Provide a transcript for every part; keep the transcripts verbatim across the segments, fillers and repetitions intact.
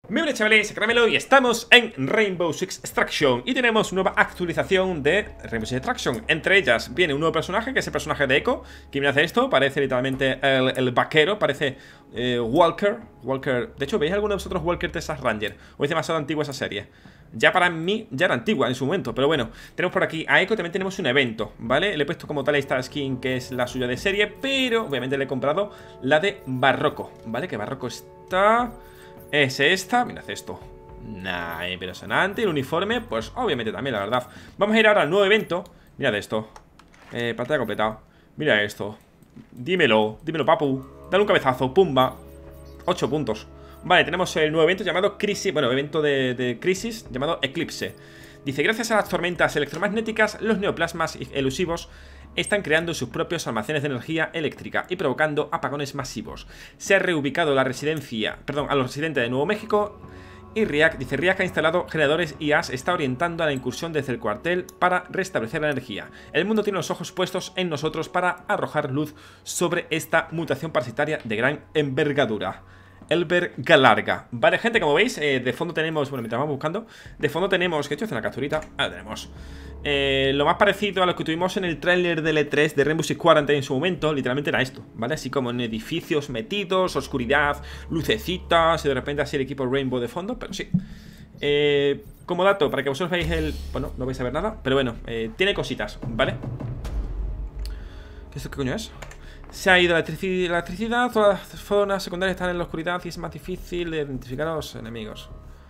Muy bien, chavales, Caramelo, y estamos en Rainbow Six Extraction. Y tenemos nueva actualización de Rainbow Six Extraction. Entre ellas viene un nuevo personaje, que es el personaje de Echo. Que viene a hacer esto, parece literalmente el, el vaquero. Parece eh, Walker Walker, de hecho, ¿veis alguno de vosotros Walker Texas Ranger? O es demasiado antigua esa serie. Ya para mí, ya era antigua en su momento. Pero bueno, tenemos por aquí a Echo. También tenemos un evento, ¿vale? Le he puesto como tal esta skin, que es la suya de serie. Pero obviamente le he comprado la de Barroco, ¿vale? Que Barroco está... Es esta, mirad esto. Nah, impresionante. El uniforme, pues obviamente también, la verdad. Vamos a ir ahora al nuevo evento. Mirad esto. Eh, pantalla completada. Mira esto. Dímelo, dímelo, papu. Dale un cabezazo, pumba. ocho puntos. Vale, tenemos el nuevo evento llamado Crisis. Bueno, evento de, de Crisis llamado Eclipse. Dice, gracias a las tormentas electromagnéticas, los neoplasmas elusivos están creando sus propios almacenes de energía eléctrica y provocando apagones masivos. Se ha reubicado la residencia, perdón, a los residentes de Nuevo México. Y RIAC, dice, RIAC ha instalado generadores I A S, está orientando a la incursión desde el cuartel para restablecer la energía. El mundo tiene los ojos puestos en nosotros para arrojar luz sobre esta mutación parasitaria de gran envergadura. Elber Galarga. Vale, gente, como veis, eh, de fondo tenemos... Bueno, mientras vamos buscando, de fondo tenemos... ¿Qué he hecho? Hacer una capturita. Ah, tenemos eh, lo más parecido a lo que tuvimos en el tráiler del E tres de Rainbow Six Quarantine en su momento. Literalmente era esto, ¿vale? Así como en edificios metidos, oscuridad, lucecitas, y de repente así el equipo Rainbow de fondo. Pero sí, eh, como dato, para que vosotros veáis el... Bueno, no vais a ver nada, pero bueno, eh, tiene cositas, ¿vale? ¿Qué esto qué coño es? Se ha ido la electricidad, todas las zonas secundarias están en la oscuridad y es más difícil de identificar a los enemigos.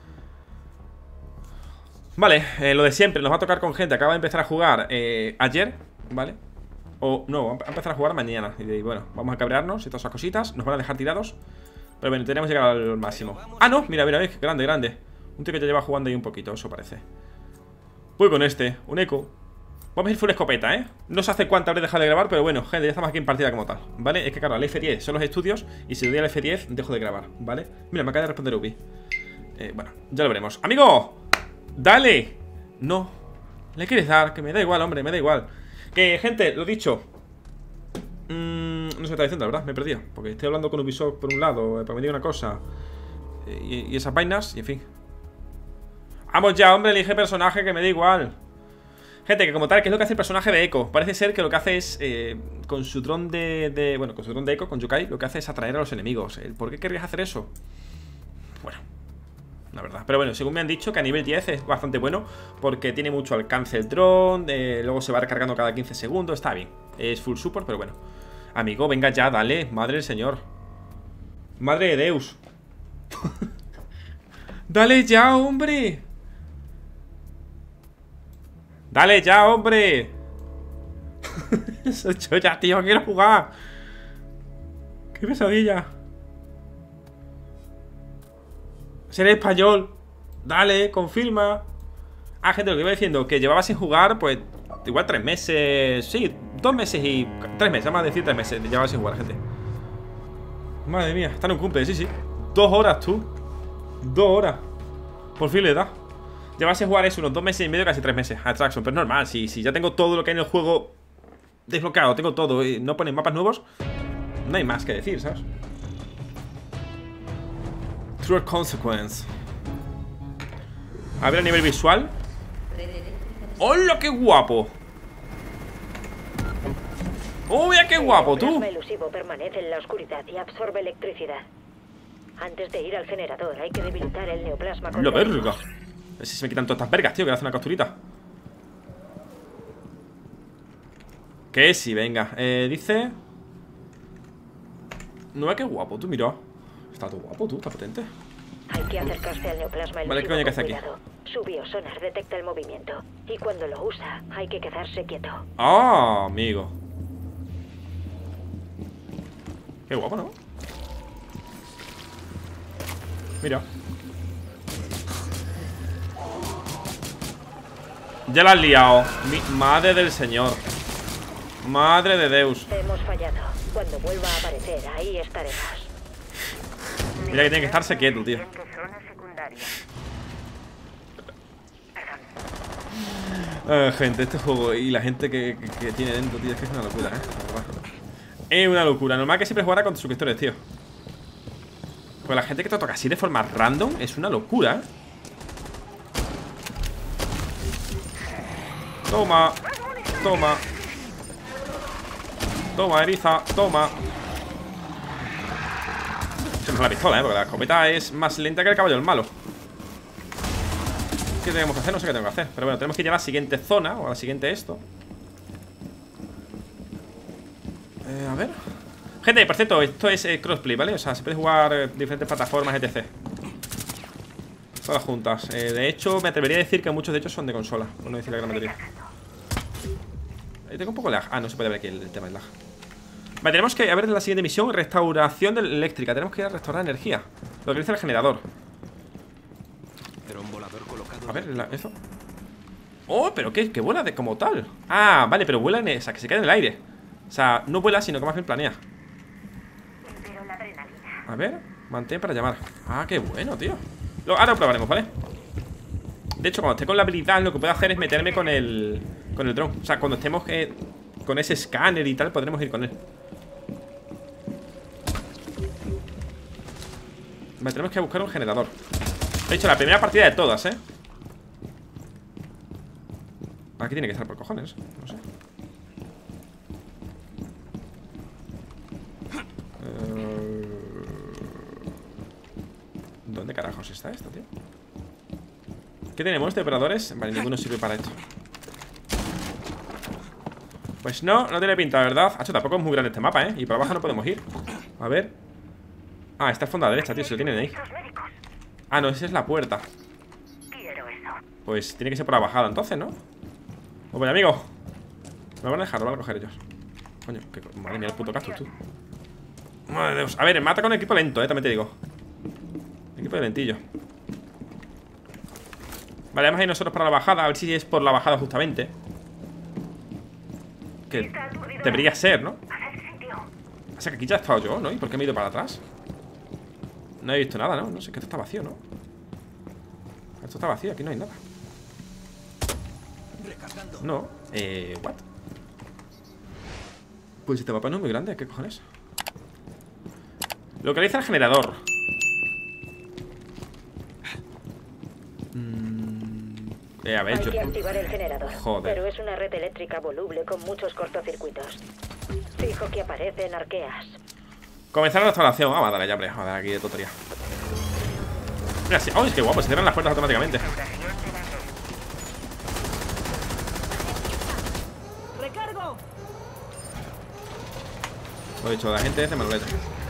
Vale, eh, lo de siempre, nos va a tocar con gente. Acaba de empezar a jugar eh, ayer, ¿vale? O no, va a empezar a jugar mañana. Y bueno, vamos a cabrearnos y todas esas cositas. Nos van a dejar tirados. Pero bueno, tenemos que llegar al máximo. Ah, no, mira, mira, veis, grande, grande. Un tío que ya lleva jugando ahí un poquito, eso parece. Voy con este, un Echo. Vamos a ir full escopeta, ¿eh? No sé hace cuánto habré dejado de grabar, pero bueno, gente, ya estamos aquí en partida como tal, ¿vale? Es que claro, el F diez son los estudios y si le doy al F diez, dejo de grabar, ¿vale? Mira, me acaba de responder Ubi. eh, Bueno, ya lo veremos. ¡Amigo! ¡Dale! No. ¿Le quieres dar? Que me da igual, hombre, me da igual. Que, gente, lo dicho. mmm, No sé qué estaba diciendo, la verdad, me he perdido. Porque estoy hablando con Ubisoft por un lado, eh, para que me diga una cosa, eh, y, y esas vainas, y en fin. Vamos ya, hombre, elige personaje, que me da igual. Gente, que como tal, ¿qué es lo que hace el personaje de Echo? Parece ser que lo que hace es, eh, con su dron de, de... Bueno, con su dron de Echo, con Yokai, lo que hace es atraer a los enemigos. ¿Por qué querrías hacer eso? Bueno, la verdad. Pero bueno, según me han dicho, que a nivel diez es bastante bueno, porque tiene mucho alcance el dron, eh, luego se va recargando cada quince segundos, está bien. Es full support, pero bueno. Amigo, venga ya, dale, madre del señor. Madre de Deus. Dale ya, hombre. ¡Dale ya, hombre! Yo ya, tío, quiero jugar. ¡Qué pesadilla! Ser español. Dale, confirma. Ah, gente, lo que iba diciendo, que llevaba sin jugar, pues, igual tres meses. Sí, dos meses y... Tres meses, vamos a decir tres meses. Llevaba sin jugar, gente. Madre mía, está en un cumple, sí, sí. Dos horas, tú. Dos horas. Por fin le da. Llevase a jugar eso unos dos meses y medio, casi tres meses a Extraction, pero es normal, si, si ya tengo todo lo que hay en el juego desbloqueado, tengo todo y no ponen mapas nuevos, no hay más que decir, ¿sabes? True Consequence. A ver a nivel visual. ¡Hola, qué guapo! ¡Oh, mira qué guapo, tú! El plasma elusivo permanece en la oscuridad y absorbe electricidad. Antes de ir al generador hay que debilitar el neoplasma. ¡La verga! A ver si se me quitan todas estas vergas, tío, que hace una capturita. Que sí, venga. Eh, dice... No, qué guapo, tú, mira. Está todo guapo, tú, está potente. Hay que acercarse al neoplasma elusivo. Vale, ¿qué coño que hace aquí? Su biosonar detecta el movimiento y cuando lo usa hay que quedarse quieto. Ah, amigo. Qué guapo, ¿no? Mira. Ya la has liado. Mi madre del señor. Madre de Deus. Hemos fallado. Cuando vuelva a aparecer, ahí estaremos. Mira que tiene que estarse quieto, tío. Ah, gente, este juego y la gente que, que, que tiene dentro, tío, es que es una locura, ¿eh? Es una locura. Normal que siempre jugara con suscriptores, tío. Porque la gente que te toca así de forma random es una locura, ¿eh? Toma. Toma. Toma, eriza. Toma. Se me la pistola, ¿eh? Porque la escopeta es más lenta que el caballo del malo. ¿Qué tenemos que hacer? No sé qué tengo que hacer. Pero bueno, tenemos que ir a la siguiente zona. O a la siguiente esto. Eh, a ver. Gente, por cierto, esto es eh, crossplay, ¿vale? O sea, se puede jugar eh, diferentes plataformas, etcétera. Todas juntas. eh, De hecho, me atrevería a decir que muchos de ellos son de consola. Por no decir la gran mayoría. Ahí tengo un poco de lag. Ah, no se puede ver aquí el, el tema del lag. Vale, tenemos que, a ver, la siguiente misión. Restauración de la eléctrica. Tenemos que ir a restaurar energía. Lo que dice el generador. A ver, la, eso. Oh, pero que, que vuela de como tal. Ah, vale, pero vuela en, o sea, que se queda en el aire. O sea, no vuela, sino que más bien planea. A ver, mantén para llamar. Ah, qué bueno, tío. Lo, ahora lo probaremos, ¿vale? De hecho, cuando esté con la habilidad, lo que puedo hacer es meterme con el Con el dron. O sea, cuando estemos eh, con ese escáner y tal, podremos ir con él. Vale, tenemos que buscar un generador. De hecho, la primera partida de todas, ¿eh? Aquí tiene que estar por cojones. No sé. Uh... ¿Dónde carajos está esto, tío? ¿Qué tenemos de operadores? Vale, ninguno sirve para esto. Pues no, no tiene pinta, ¿verdad? Hacho, tampoco es muy grande este mapa, ¿eh? Y por abajo no podemos ir. A ver. Ah, está al fondo a la derecha, tío, se lo tienen ahí. Ah, no, esa es la puerta. Pues tiene que ser por la bajada entonces, ¿no? Oh, pues amigo. Me lo van a dejar, lo van a coger ellos. Coño, que, madre mía, el puto cactus, tú. Madre de Dios. A ver, mata con equipo lento, eh, también te digo. Equipo de lentillo. Vale, vamos a ir nosotros para la bajada. A ver si es por la bajada justamente. Que debería ser, ¿no? O sea, que aquí ya he estado yo, ¿no? ¿Y por qué me he ido para atrás? No he visto nada, ¿no? No sé, que esto está vacío, ¿no? Esto está vacío, aquí no hay nada. No, eh, what? Pues este mapa no es muy grande, ¿qué cojones? Localiza el generador. mm, Eh, a ver, Hay yo... que activar el generador. Joder. Pero es una red eléctrica voluble con muchos cortocircuitos. Fijo que aparecen arqueas. Comenzar la restauración. Ah, va, dale, ya, hombre. Joder, aquí de tontería. Mira, sí. Oh, es que guapo, se cierran las puertas automáticamente. ¡Recargo! Lo he dicho, la gente es de manoleta.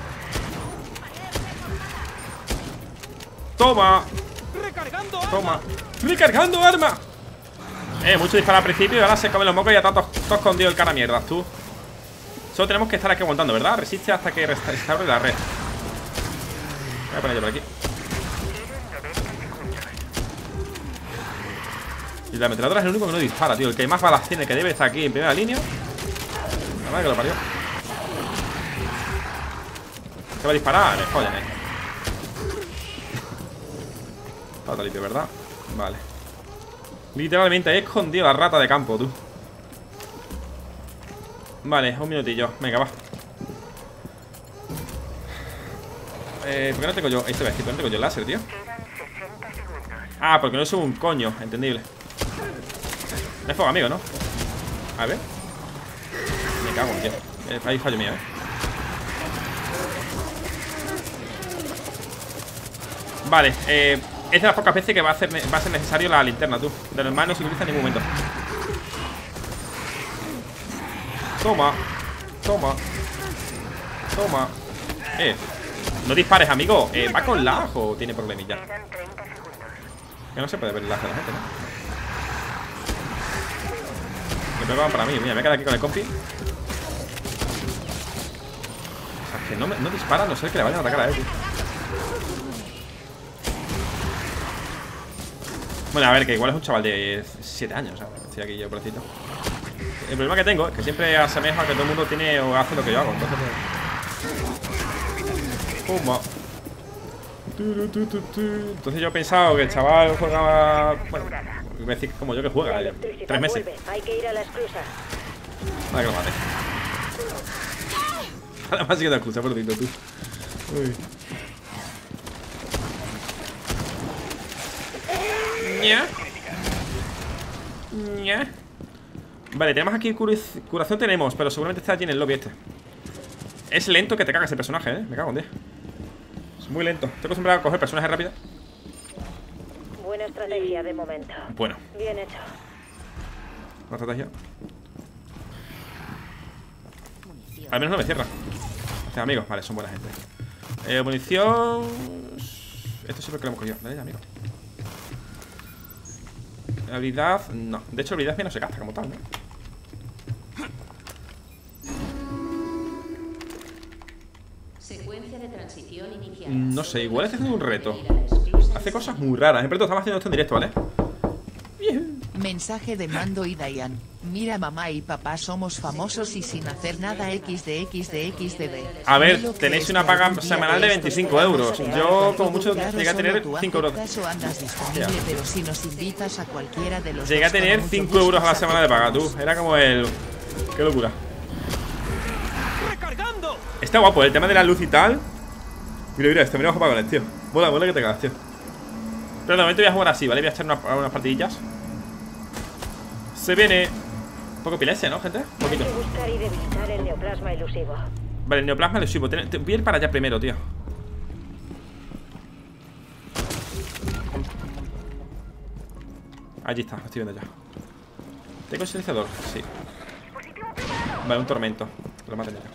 ¡Toma! ¡Recargando arma! ¡Toma! ¡Recargando arma! Eh, mucho disparar al principio y ahora se come los mocos y ya está todo, todo escondido el cara mierda, tú. Solo tenemos que estar aquí aguantando, ¿verdad? Resiste hasta que restaure la red. Voy a poner yo por aquí. Y la ametralladora es el único que no dispara, tío. El que más balas tiene, que debe estar aquí en primera línea. La verdad que lo parió. ¿Qué va a disparar? Me follan, eh. Está limpio, ¿verdad? Vale. Literalmente he escondido la rata de campo, tú. Vale, un minutillo. Venga, va. Eh, ¿por qué no tengo yo? Ahí se ve, ¿por qué no tengo yo el láser, tío? Ah, porque no soy un coño, entendible. No es fuego amigo, ¿no? A ver. Me cago en tío. Eh, ahí fallo mío, eh. Vale, eh. es de las pocas veces que va a, hacer, va a ser necesario la linterna, tú. De normal no se utiliza en ningún momento. Toma. Toma. Toma. Eh. No dispares, amigo. Eh, ¿va con lag o tiene problemilla? Que no se puede ver el lag de la gente, ¿no? Me pegaban para mí. Mira, me quedo aquí con el compi. O sea, que no, me, no dispara, no sé que le vayan a atacar a él, tío. Bueno, a ver, que igual es un chaval de siete años, ¿sabes? Estoy aquí yo, pobrecito. El problema que tengo es que siempre asemejo a que todo el mundo tiene o hace lo que yo hago. Entonces, pues... ¡Pumba! Entonces yo he pensado que el chaval juega... Bueno, voy a decir como yo que juega, eh, tres meses. Hay que ir a la esclusa. Vale, que lo mate. Además sí que te excusa, pobrecito, tú. Uy. Ña. Ña. Vale, tenemos aquí curación. Curación tenemos, pero seguramente está allí en el lobby este. Es lento que te cagas el personaje, eh. Me cago en diez. Es muy lento. Estoy acostumbrado a coger personajes rápidos. Buena estrategia de momento. Bueno. Bien hecho. Una estrategia. Al menos no me cierra. Este amigos, vale, son buena gente. Eh, munición. Esto siempre que lo hemos cogido. Dale ya, amigo. Habilidad, no. De hecho, habilidad mía no se gasta como tal, ¿no? Secuencia de transición inicial. No sé, igual está haciendo un reto. Hace cosas muy raras. En verdad, estamos haciendo esto en directo, ¿vale? Mensaje de Mando y Dayan. Mira, mamá y papá somos famosos y sin hacer nada equis de equis de equis de B. A ver, tenéis una paga semanal de veinticinco euros. Yo, como mucho, llegué a tener cinco euros. Pero si nos invitas a cualquiera de los Llegué a tener cinco euros a la semana de paga, tú. Era como el... Qué locura. Está guapo, el tema de la luz y tal. Mira, mira, esto, mira bajo pagones, tío. Mola, mola que te cagas, tío. Pero de momento voy a jugar así, ¿vale? Voy a echar unas, unas partidillas. Se viene un poco epilepsia, ¿no, gente? Un poquito. Hay que buscar y debilitar el neoplasma elusivo. Vale, el neoplasma elusivo. Ten, ten, voy a ir para allá primero, tío. Allí está, lo estoy viendo ya. ¿Tengo silenciador? Sí. Vale, un tormento. Lo maten ya.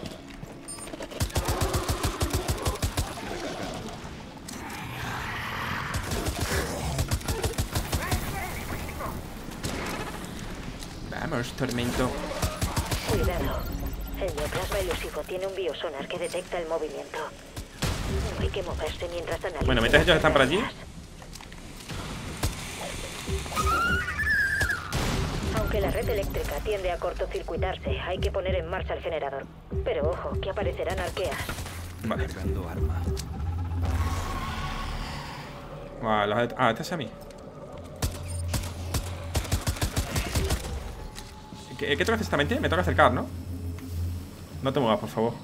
Vamos, tormento. Cuidado. El neoplasma elusivo tiene un biosonar que detecta el movimiento. No hay que moverse mientras analiza. Bueno, mientras ellos están por allí. Aunque la red eléctrica tiende a cortocircuitarse, hay que poner en marcha el generador. Pero ojo, que aparecerán arqueas. Vale. Vale, ah, este es a mí. ¿Qué, ¿Qué toca exactamente? Me toca acercar, ¿no? No te muevas, por favor.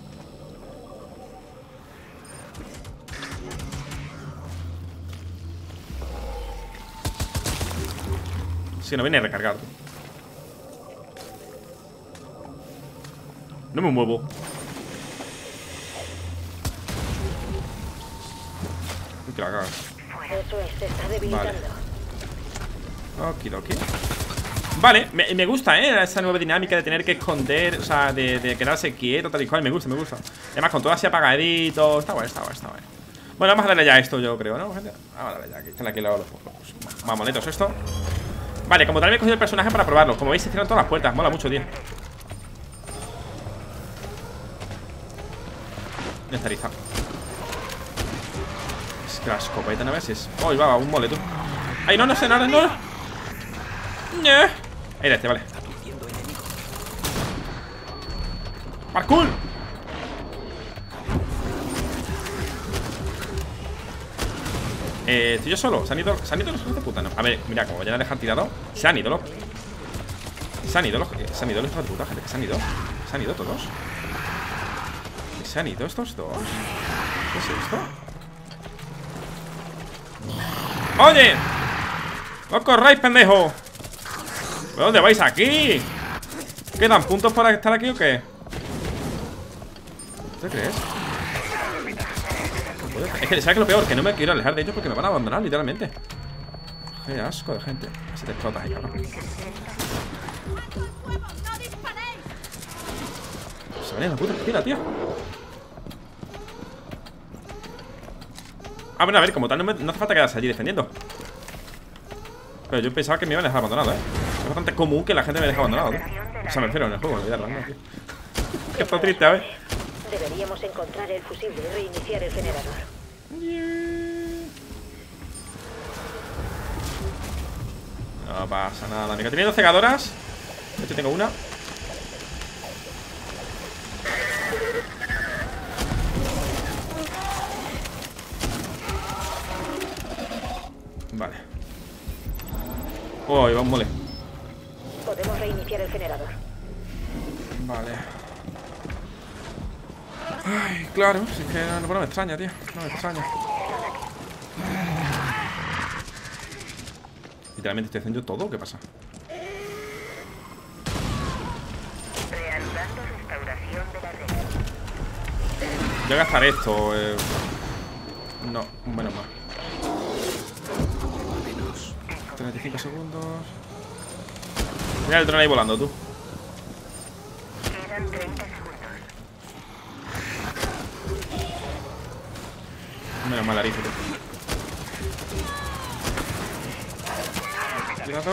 Si no viene a recargar. No me muevo. Uy, que la cagas. Eso es, se está debilitando. Vale. Okidoki. Vale, me, me gusta, ¿eh? Esa nueva dinámica de tener que esconder, o sea, de, de quedarse quieto, tal y cual. Me gusta, me gusta. Además, con todo así apagadito. Está bueno, está bueno, está bueno. Bueno, vamos a darle ya a esto, yo creo, ¿no, gente? Vamos a darle ya, aquí están aquí los los mamonetos esto. Vale, como tal me he cogido el personaje para probarlo. Como veis, se cierran todas las puertas, mola mucho, tío. Ya está lista. Es que la escopeta no ves si es... Oh, va, un mole, tú. Ay, no, no sé nada, no, no. Ahí era este, vale. ¡Parkour! Eh, estoy yo solo. ¿Se han ido, ¿se han ido los hijos de puta? No. A ver, mira, como vayan a dejar tirado. Se han ido los. Se han ido los. Se han ido los hijos de puta, gente. Que se han ido. Se han ido todos. ¿Que se han ido estos dos? ¿Qué es esto? ¡Oye! ¡No corráis, pendejo! ¿Dónde vais aquí? ¿Quedan puntos para estar aquí o qué? ¿Te crees? Es que, ¿sabes qué es lo peor? Que no me quiero alejar de ellos porque me van a abandonar, literalmente. Qué asco de gente. Se te explotas ahí, cabrón. Se ven en la puta esquina, tío. Ah, bueno, a ver, como tal, no, me, no hace falta quedarse allí defendiendo. Pero yo pensaba que me iban a dejar abandonado, ¿eh? Es bastante común que la gente me deje abandonado, ¿eh? O sea, me refiero en el juego, olvidarlo, ¿no, tío? Que está triste, a ver. Deberíamos encontrar el fusible y reiniciar el generador. No pasa nada, amigo. Teniendo cegadoras. De hecho, tengo una. Vale. Oh, iba un mole. Podemos reiniciar el generador. Vale. Ay, claro, si es que no, no me extraña, tío. No me extraña. Literalmente estoy haciendo todo, ¿qué pasa? Reanudando restauración de la red. Voy a gastar esto. Eh... No, bueno, más. treinta y cinco segundos. Mira el dron ahí volando, tú. Quedan treinta segundos. Menos mal, Arizo, tú. Cuidado.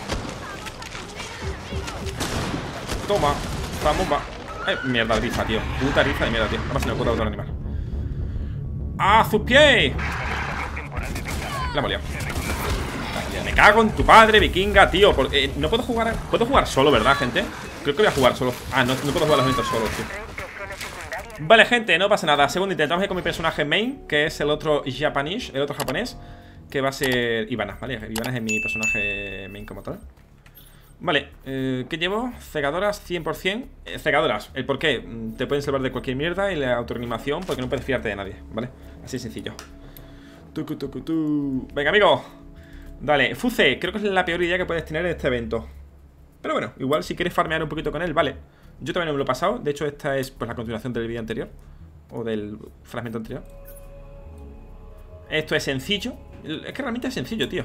Toma. Esta bomba. Eh, mierda, rifa, tío. Puta rifa de mierda, tío. Ahora se me ocurre otro animal. ¡Ah, sus pies! La hemos liado. Me cago en tu padre, vikinga, tío. Porque, eh, no puedo jugar. Puedo jugar solo, ¿verdad, gente? Creo que voy a jugar solo. Ah, no, no puedo jugar los eventos solo, tío. Vale, gente, no pasa nada. Segundo intento, vamos a ir con mi personaje main, que es el otro Japanese, el otro japonés, que va a ser Ivana, ¿vale? Ivana es mi personaje main como tal. Vale, eh, ¿qué llevo? Cegadoras cien por cien. eh, Cegadoras, ¿el por qué? Te pueden salvar de cualquier mierda. Y la autoanimación, porque no puedes fiarte de nadie, ¿vale? Así de sencillo. Tucu, tucu, tu. Venga, amigo. Dale, Fuce, creo que es la peor idea que puedes tener en este evento. Pero bueno, igual si quieres farmear un poquito con él, vale. Yo también no me lo he pasado. De hecho, esta es pues la continuación del vídeo anterior, o del fragmento anterior. Esto es sencillo. Es que realmente es sencillo, tío.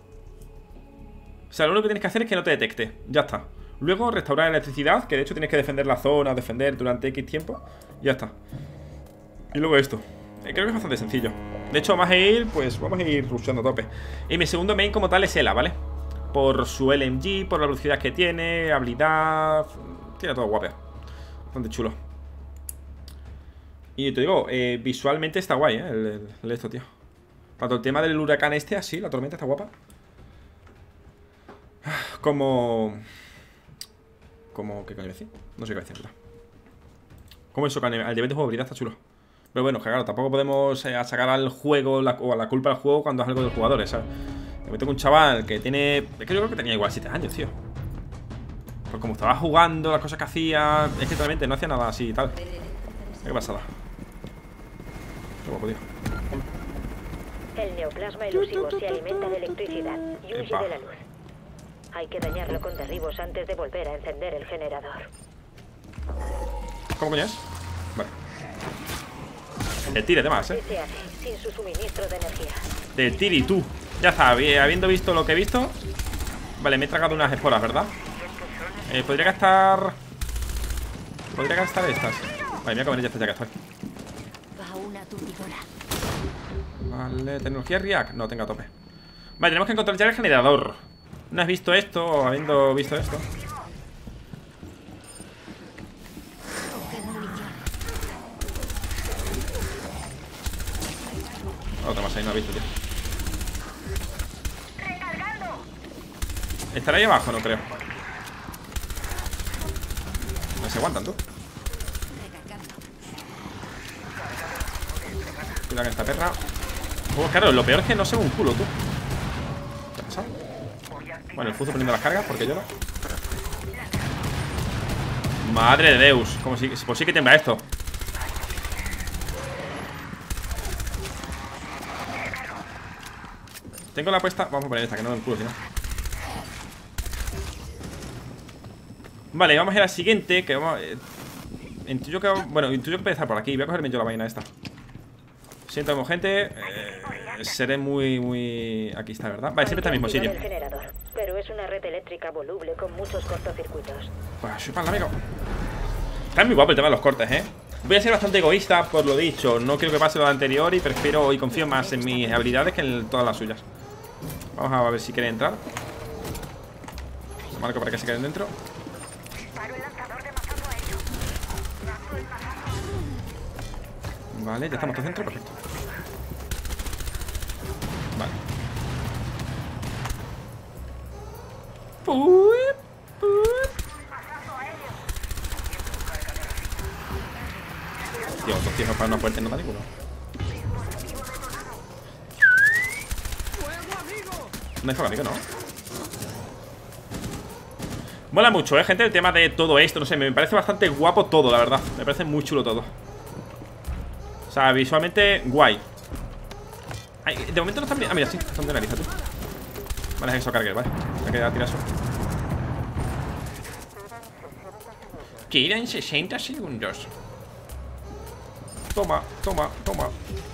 O sea, lo único que tienes que hacer es que no te detecte. Ya está. Luego restaurar electricidad, que de hecho tienes que defender la zona, defender durante X tiempo. Ya está. Y luego esto. eh, Creo que es bastante sencillo. De hecho, vamos a ir, pues vamos a ir rusheando a tope. Y mi segundo main como tal es Ela, ¿vale? Por su L M G, por la velocidad que tiene, habilidad. Tiene todo guapo. Bastante chulo. Y te digo, eh, visualmente está guay, ¿eh? El, el, el esto, tío. Tanto el tema del huracán este, así, la tormenta está guapa. Como... Como... ¿Qué coño decir? No sé qué decir, ¿verdad? Como eso, que al nivel de jugabilidad está chulo. Pero bueno, que claro, tampoco podemos eh, sacar al juego la, o a la culpa al juego cuando es algo de los jugadores, ¿sabes? Me meto con un chaval que tiene... Es que yo creo que tenía igual siete años, tío. Pues como estaba jugando, las cosas que hacía... Es que realmente no hacía nada así y tal. Qué pasada. Qué guapo, tío. El neoplasma elusivo se alimenta de electricidad y huye Epa. de la luz. Hay que dañarlo con derribos antes de volver a encender el generador. ¿Cómo coño es? Vale. El tire de más, ¿Qué eh. se hace sin su suministro de energía? Del tiri tú. Ya está, habiendo visto lo que he visto. Vale, me he tragado unas esporas, ¿verdad? Eh, podría gastar... Podría gastar estas. Vale, me voy a comer ya esta ya que estoy. Va una aturdidora. Vale, tecnología React. No, tengo a tope. Vale, tenemos que encontrar ya el generador. ¿No has visto esto o habiendo visto esto? Otra más ahí, no ha visto, tío. ¿Estará ahí abajo? No creo. No se aguantan, tú. Cuidado con esta perra. Oh, claro, lo peor es que no se ve un culo, tú. ¿Qué ha pasado? Bueno, el Fuzo poniendo las cargas, porque yo no. Madre de Deus. Como si, pues sí que tembla esto. Tengo la puesta. Vamos a poner esta, que no me el culo, si no. Vale, vamos a ir a la siguiente. Que vamos. Eh, intuyo que. Bueno, intuyo que puede estar por aquí. Voy a cogerme yo la vaina esta. Siento como gente. Eh, seré muy, muy. Aquí está, ¿verdad? Vale, siempre está en el mismo sitio. El generador, pero es una red eléctrica voluble con muchos cortocircuitos. Pues chuparla, amigo. Está muy guapo el tema de los cortes, ¿eh? Voy a ser bastante egoísta por lo dicho. No quiero que pase lo anterior y prefiero y confío más en mis habilidades que en todas las suyas. Vamos a ver si quiere entrar. Marco para que se queden dentro. Vale, ya estamos todos dentro, perfecto. Vale. Tío, dos tíos para una puerta y no da ninguno. No hay fuego, amigo, no. Mola mucho, eh, gente, el tema de todo esto. No sé, me parece bastante guapo todo, la verdad. Me parece muy chulo todo. O sea, visualmente guay. Ay, de momento no están bien. Ah, mira, sí, están de nariz, tú. Vale, eso cargue, vale. Me queda tirar eso. Quedan sesenta segundos. Toma, toma, toma.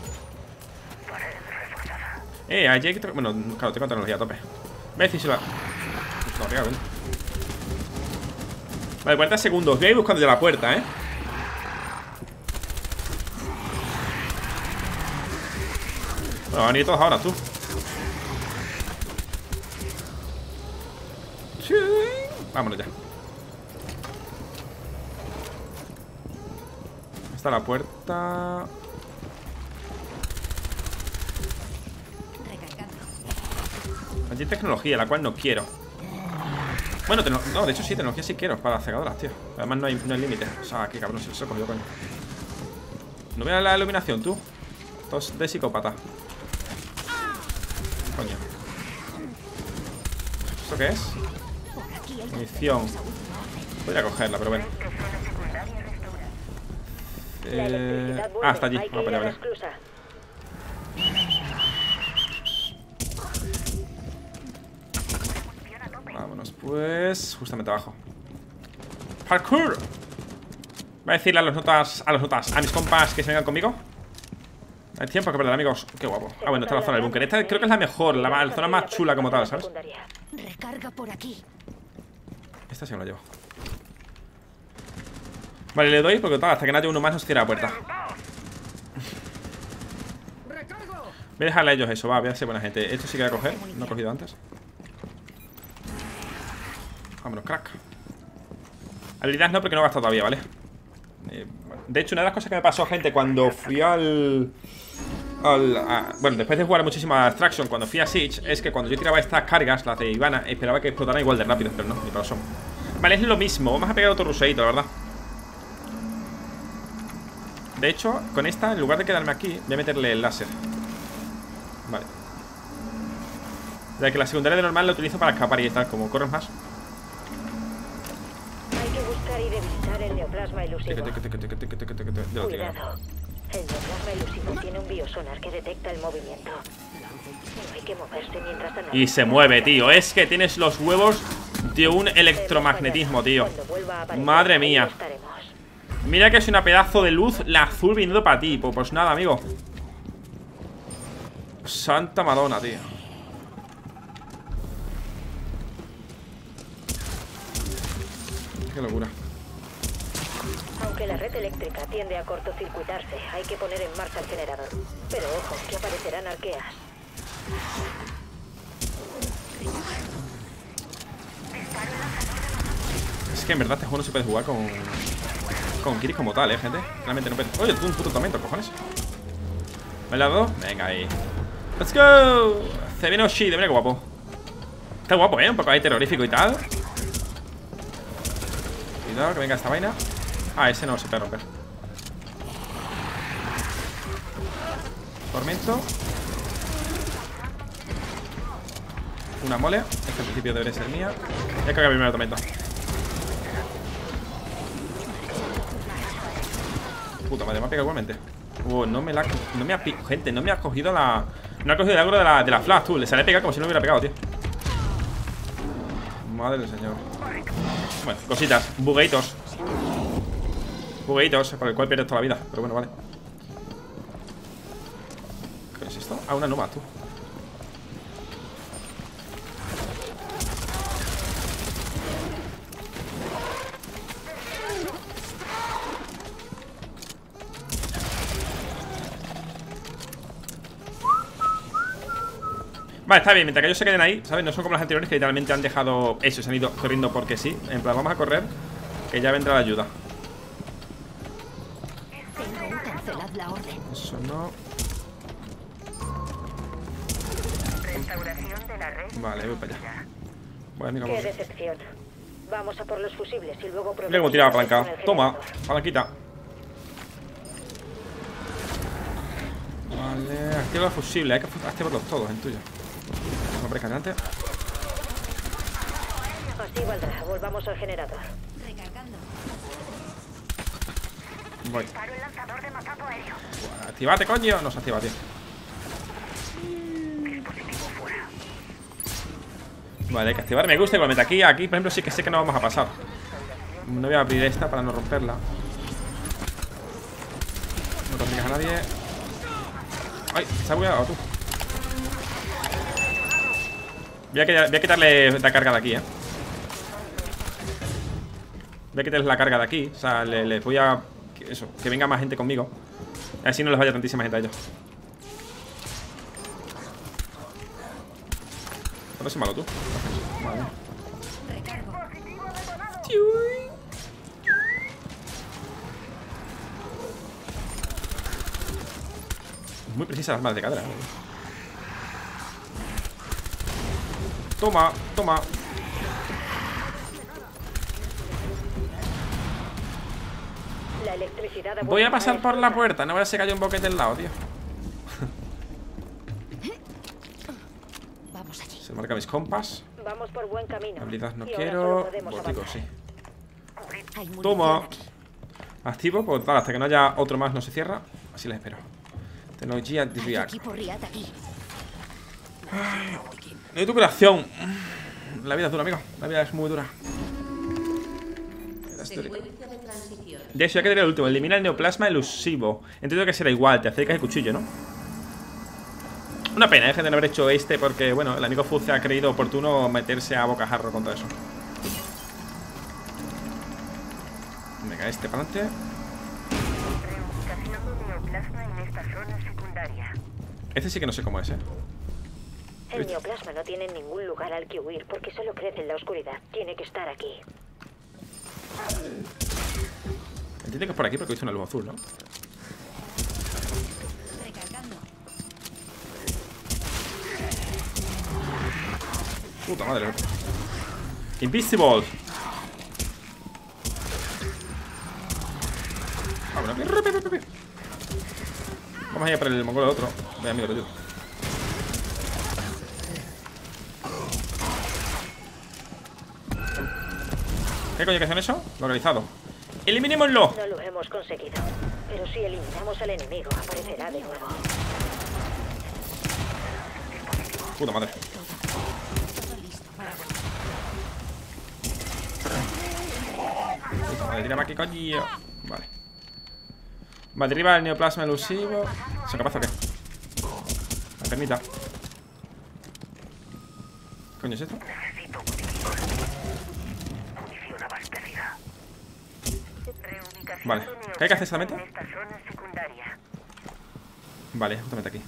Eh, a Jake. Bueno, claro, tengo tecnología a tope. Ve si se la. No, pega, ven. Vale, cuarenta segundos. Voy a ir buscando ya la puerta, eh. Bueno, van a venir todos ahora, tú. Sí. Vámonos ya. Está la puerta. Allí hay tecnología, la cual no quiero. Bueno, no, de hecho sí, tecnología sí quiero para las cegadoras, tío. Además no hay, no hay límite. O sea, qué cabrón, se lo he cogido, coño. No veas la iluminación, tú. Tos de psicópata. Coño. ¿Esto qué es? Munición. Podría cogerla, pero bueno. Eh... Ah, está allí. Vamos para allá, vale. Vámonos, pues. Justamente abajo. ¡Parkour! Voy a decirle a los notas. A los notas, a mis compas que se vengan conmigo. Hay tiempo que perder, amigos. Qué guapo. Ah, bueno, esta es la zona del búnker. Esta creo que es la mejor, la, la zona más chula como tal, ¿sabes? Recarga por aquí. Esta sí me la llevo. Vale, le doy porque tal, hasta que no haya uno más nos cierra la puerta. Voy a dejarle a ellos eso, va, voy a ser buena gente. Esto sí que voy a coger, no he cogido antes. Vámonos, crack. Habilidades no, porque no he gastado todavía, ¿vale? Eh, de hecho, una de las cosas que me pasó, gente, cuando fui al... al a, bueno, después de jugar muchísimo a Extraction, cuando fui a Siege, es que cuando yo tiraba estas cargas, las de Ivana, esperaba que explotaran igual de rápido, pero no, ni para eso. Vale, es lo mismo, vamos a pegar otro ruseíto, la verdad. De hecho, con esta, en lugar de quedarme aquí, voy a meterle el láser. Vale. Ya que la secundaria de normal la utilizo para escapar y tal, como corres más. Hay que buscar y debilitar el neoplasma elusivo. Cuidado. El neoplasma elusivo tiene un biosonar que detecta el movimiento. No hay que moverse mientras analiza. Y se mueve, tío. Es que tienes los huevos de un electromagnetismo, tío. Madre mía. Mira que es una pedazo de luz, la azul viniendo para ti. Pues, pues nada, amigo. Santa Madonna, tío. Qué locura. Aunque la red eléctrica tiende a cortocircuitarse, hay que poner en marcha el generador. Pero ojo, que aparecerán arqueas. Es que en verdad este juego no se puede jugar con Con Kiris como tal, eh, gente. Realmente no puede. Oye, tú un puto tormento, cojones. ¿Me la dado? Venga, ahí. ¡Let's go! Se viene Oshido, mira qué guapo. Está guapo, eh, un poco ahí terrorífico y tal. Cuidado, que venga esta vaina. Ah, ese no se puede romper. Tormento. Una mole. Este al principio debería ser mía. Voy a cargar primero el tormento. Puta madre, me ha pegado igualmente. Uh, no me la no me ha gente, no me ha cogido la. No ha cogido el agro de la, de la flash, tú. Le sale pegado como si no me hubiera pegado, tío. Madre del señor. Bueno, cositas, bugueitos. Bugueitos, por el cual pierdes toda la vida. Pero bueno, vale. ¿Qué es esto? Ah, una numa, tú. Vale, está bien, mientras que ellos se queden ahí, ¿sabes? No son como las anteriores que literalmente han dejado eso, se han ido corriendo porque sí. En plan, vamos a correr, que ya vendrá la ayuda. Cancelad la orden. Eso no. Restauración de la red. Vale, voy para allá. Bueno, mira, Qué vamos. decepción. Vamos a por los fusibles y luego Mira cómo tiraba la palanca. Toma, palanquita. Vale, activa el fusible. Hay que activarlos todos en tuyo. No aparezca delante. Así valdrá. Volvamos al generador. Recargando. Voy. Disparo el lanzador de mazazo aéreo. Actívate, coño. No se activa, tío. Vale, hay que activar. Me gusta igualmente. Aquí, aquí, por ejemplo, sí que sé que no vamos a pasar. No voy a abrir esta para no romperla. No consigas a nadie. Ay, se ha bugueado tú. Voy a, quitar, voy a quitarle la carga de aquí, eh. Voy a quitarles la carga de aquí. O sea, les le voy a... Eso, que venga más gente conmigo. Así no les vaya tantísima gente a ellos. ¿Cuánto es malo tú? Vale. Muy precisas las malas de cadera, ¿eh? Toma, toma. La electricidad ha Voy a vuelto pasar por la explotar. puerta. No voy a ser que haya un boquete al lado, tío. Vamos allí. Se marca mis compas. Vamos por buen camino. Habilidad no Y ahora quiero. solo podemos Bótico, avanzar. sí. Hay munición Toma. aquí. Activo, pues tal, hasta que no haya otro más no se cierra. Así les espero. Tecnología de Hay React. equipo Riad aquí. De tu creación. La vida es dura, amigo. La vida es muy dura. De eso, ya que tener el último. Elimina el neoplasma elusivo. Entiendo que será igual. Te acercas el cuchillo, ¿no? Una pena, ¿eh? De no haber hecho este. Porque, bueno, el amigo Fuz ha creído oportuno meterse a bocajarro con todo eso. Venga, este para adelante. Reubicación de neoplasma en esta zona secundaria. Este sí que no sé cómo es, ¿eh? El neoplasma no tiene ningún lugar al que huir porque solo crece en la oscuridad. Tiene que estar aquí. Entiendo que es por aquí porque he visto una luz azul, ¿no? Recargando. Puta madre. Invisible. Ah, bueno. Vamos a ir por el mongolo otro. Voy amigo, te ayudo. ¿Qué coño que hacen eso? Localizado. ¡Eliminémoslo! No lo hemos conseguido. Pero si eliminamos al enemigo, aparecerá de nuevo. Puta madre. Puta madre, tírame aquí, coño. Vale. Vale, derriba el neoplasma elusivo. ¿Soy capaz o qué? La permita. ¿Qué coño es esto? Vale, ¿qué hay que hacer exactamente? Vale, justamente aquí.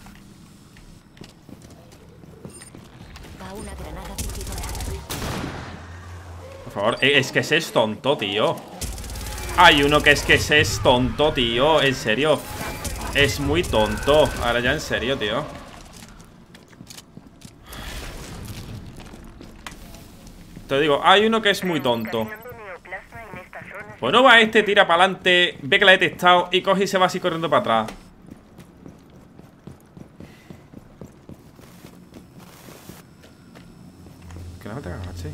Va una granada fundidora. Por favor, eh, es que ese es tonto, tío. Hay uno que es que ese es tonto, tío. En serio. Es muy tonto. Ahora ya en serio, tío. Te digo, hay uno que es muy tonto. Bueno, va este, tira para adelante, ve que la he detectado y coge y se va así corriendo para atrás. Que no me te agaches.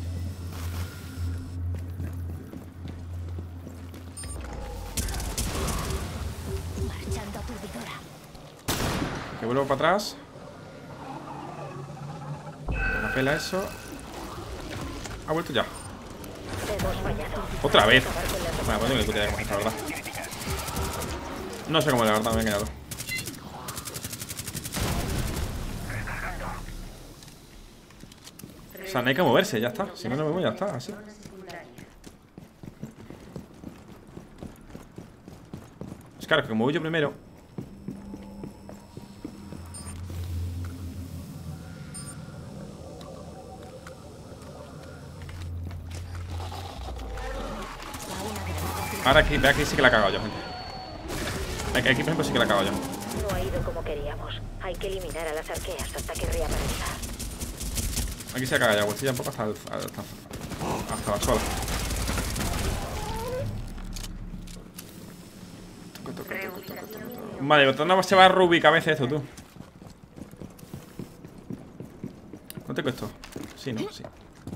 Marchando aturdidora. Que vuelvo para atrás. Me pela eso. Ha vuelto ya. Hemos fallado. Otra vez. Bueno, pues no me puta idea cómo es, la verdad. No sé cómo es, la verdad, me he engañado. O sea, no hay que moverse, ya está. Si no, no me voy, ya está, así. Es claro que como voy yo primero. Ahora aquí, ve aquí sí que la he cagado yo, gente. Aquí, aquí, por ejemplo, sí que la he cagado yo. No ha ido como queríamos. Hay que eliminar a las arqueas hasta que reaparezca. Aquí se ha cagado ya, bolsilla un poco hasta, el- hasta, hasta la sola. Vale, pero no se va a Rubik a veces esto, tú. ¿No tengo esto? Sí, ¿no? Sí.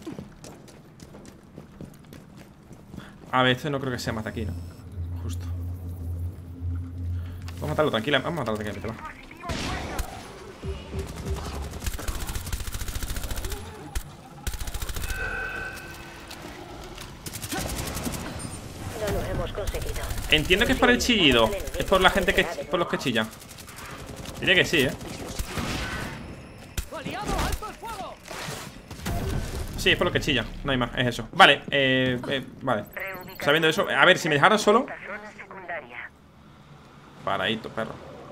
A ver, este no creo que sea más de aquí, ¿no? Justo. Vamos a matarlo tranquila. Vamos a matarlo tranquilamente, va. Entiendo que es por el chillido. Es por la gente que... por los que chillan. Diré que sí, ¿eh? Sí, es por lo que chilla. No hay más, es eso. Vale, eh, eh vale. Sabiendo eso, a ver, si me dejaran solo. Paradito, perro.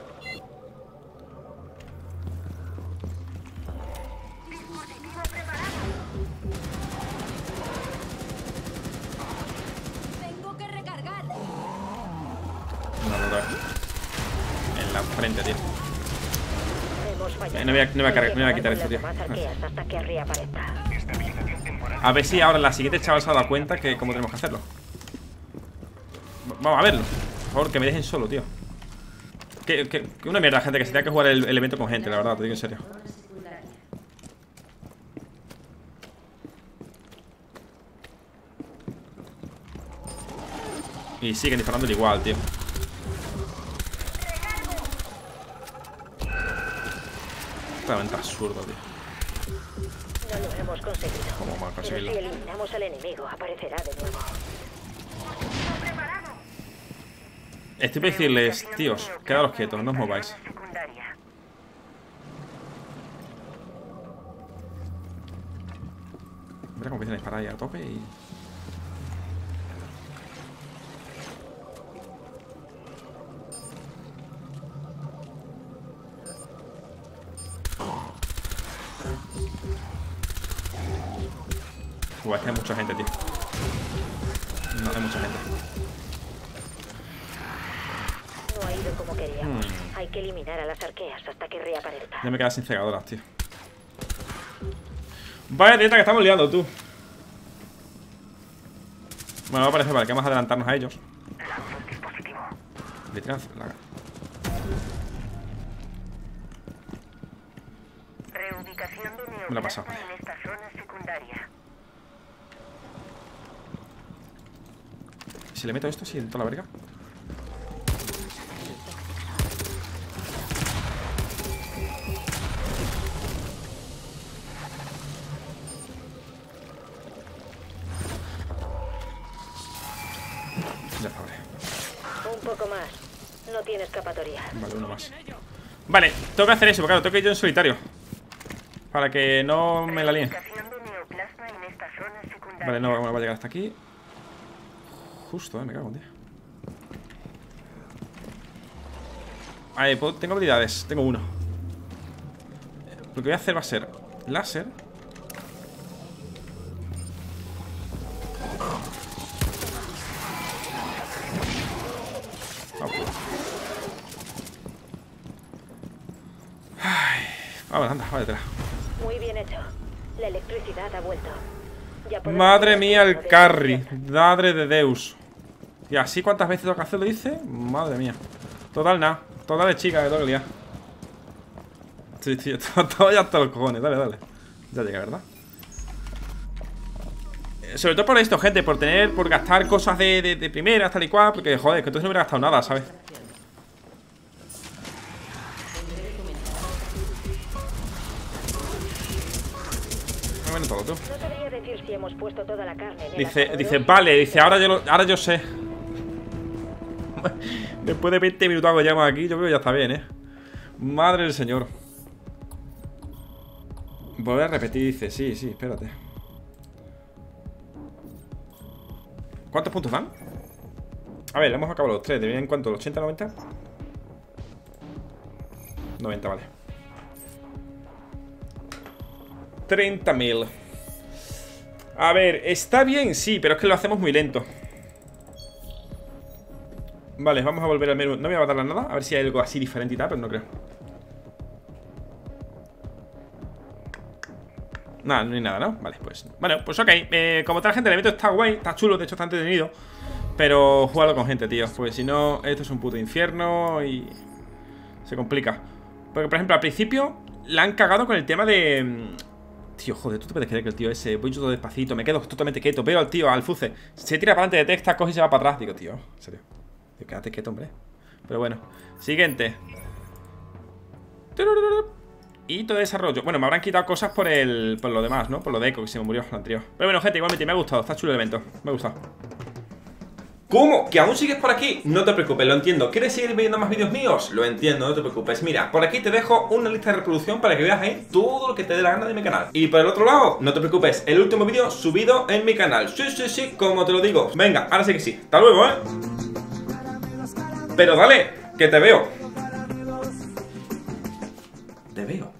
Tengo que recargar. No, no, no. En la frente, tío. Hemos fallado. Eh, no voy a, no voy a, cargar, no voy a quitar esto, tío. Más arqueas hasta que reaparezca. A ver si ahora la siguiente chaval se ha dado cuenta que cómo tenemos que hacerlo. Vamos a verlo. Por favor, que me dejen solo, tío. Que, que, que una mierda, gente, que se tenga que jugar el, el evento con gente, la verdad, te digo en serio. Y siguen disparando igual, tío. Totalmente absurdo, tío. No lo hemos conseguido. ¿Cómo vamos a Pero conseguirlo? si eliminamos al enemigo, aparecerá de nuevo. Estoy para decirles, tíos, quedaros quietos, no os mováis. Mira cómo empiezan a disparar ahí a tope y... Uy, es que hay mucha gente, tío. No, hay mucha gente. No ha ido como queríamos. Hmm. Hay que eliminar a las arqueas hasta que reaparezca. Ya me quedas sin cegadoras, tío. Vaya dieta que estamos liando, tú. Bueno, me parece vale, que vamos a adelantarnos a ellos. Le tiran la... Reubicación de Me lo ha pasado. en esta zona secundaria. Si le meto esto, si toda la verga. Ya está, vale. Un poco más. No tiene escapatoria. Vale, uno más. Vale, tengo que hacer eso, claro, tengo que ir yo en solitario. Para que no me la líen. Reubicación de neoplasma en esta zona secundaria. Vale, no, bueno, va a llegar hasta aquí. Justo, eh, me cago en día. Ahí, puedo- tengo habilidades, tengo uno. Lo que voy a hacer va a ser láser. Vamos. Ay, vamos, anda, váyatela. Muy bien hecho. La electricidad ha vuelto. Ya podemos Madre ver mía, el cómo carry. desconecta. Madre de Deus. Y así cuántas veces tengo que hacerlo, dice. Madre mía. Total, nada. Total de chica, que tengo que liar. Sí, tío. Todo ya hasta los cojones. Dale, dale. Ya llega, ¿verdad? Eh, Sobre todo por esto, gente. Por tener, por gastar cosas de, de, de primeras, tal y cual. Porque, joder, que entonces no hubiera gastado nada, ¿sabes? Bueno, todo, tú. No sabría decir si hemos puesto toda la carne en el Dice, asador dice, o- vale, dice, ahora yo, lo- ahora yo sé. Después de veinte minutos que llevamos aquí, yo creo que ya está bien, ¿eh? Madre del señor. Volver a repetir, dice, sí, sí, espérate. ¿Cuántos puntos dan? A ver, hemos acabado los tres. ¿Deberían en cuánto? ¿Los ochenta, noventa? noventa, vale. treinta mil. A ver, está bien, sí, pero es que lo hacemos muy lento. Vale, vamos a volver al menú. No voy a darle nada, a ver si hay algo así diferente y tal, pero no creo. Nada, no hay nada, ¿no? Vale, pues. Bueno, pues ok. Eh, como tal, gente, el evento está guay, está chulo, de hecho está entretenido. Pero jugalo con gente, tío. Porque si no, esto es un puto infierno y se complica. Porque, por ejemplo, al principio la han cagado con el tema de... Tío, joder, tú te puedes creer que el tío ese... Voy yo todo despacito, me quedo totalmente quieto. Veo al tío, al Fuce, se tira para adelante de texta, coge y se va para atrás. Digo, tío, en serio. Digo, quédate quieto, hombre. Pero bueno, siguiente. Y todo desarrollo. Bueno, me habrán quitado cosas por el... Por lo demás, ¿no? Por lo de Echo, que se me murió el anterior. Pero bueno, gente, igualmente me ha gustado. Está chulo el evento. Me ha gustado. ¿Cómo? ¿Que aún sigues por aquí? No te preocupes, lo entiendo. ¿Quieres seguir viendo más vídeos míos? Lo entiendo, no te preocupes. Mira, por aquí te dejo una lista de reproducción para que veas ahí todo lo que te dé la gana de mi canal. Y por el otro lado, no te preocupes, el último vídeo subido en mi canal. Sí, sí, sí, como te lo digo. Venga, ahora sí que sí. Hasta luego, ¿eh? Pero dale, que te veo. Te veo.